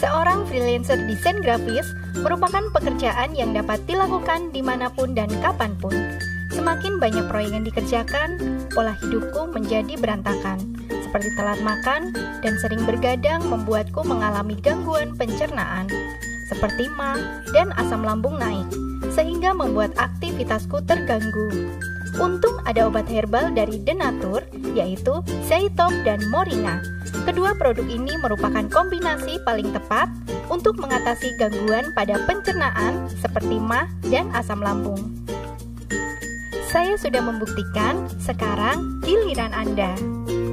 Seorang freelancer desain grafis merupakan pekerjaan yang dapat dilakukan dimanapun dan kapanpun. Semakin banyak proyek yang dikerjakan, pola hidupku menjadi berantakan, seperti telat makan dan sering bergadang membuatku mengalami gangguan pencernaan, seperti mah dan asam lambung naik, sehingga membuat aktivitasku terganggu. Untung ada obat herbal dari The Nature, yaitu Zaytop dan Moringa. Kedua produk ini merupakan kombinasi paling tepat untuk mengatasi gangguan pada pencernaan seperti mah dan asam lambung. Saya sudah membuktikan, sekarang giliran Anda.